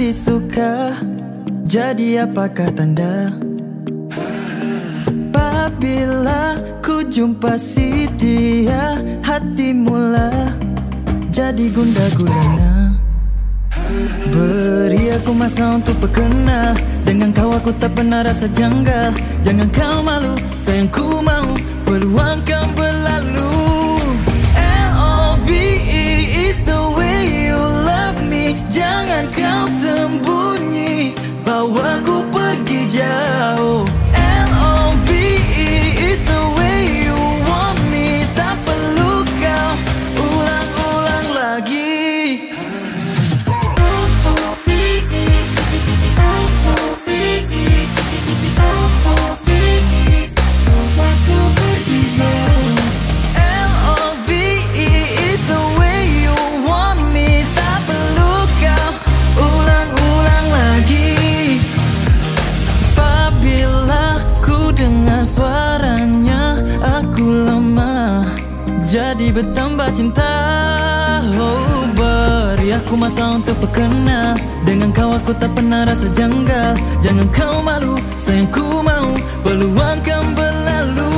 hati suka, jadi apakah tanda? Apabila ku jumpa si dia, hati mula jadi gundah gulana. Beri aku masa untuk berkenal, dengan kau aku tak pernah rasa janggal. Jangan kau malu, sayangku mau peluang kan berlalu. L-O-V-E is the way you love me. Jangan kau sembunyi, bawa ku pergi jauh. L-O-V-E is the way you want me. Tak perlu kau ulang-ulang lagi. Suaranya aku lemah, jadi bertambah cinta. Oh, beri aku masa untuk berkenal, dengan kau aku tak pernah rasa janggal. Jangan kau malu, sayangku mau peluang kan berlalu.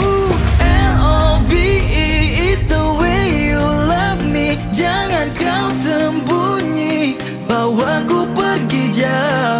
L-O-V-E is the way you love me. Jangan kau sembunyi, bawa ku pergi jauh.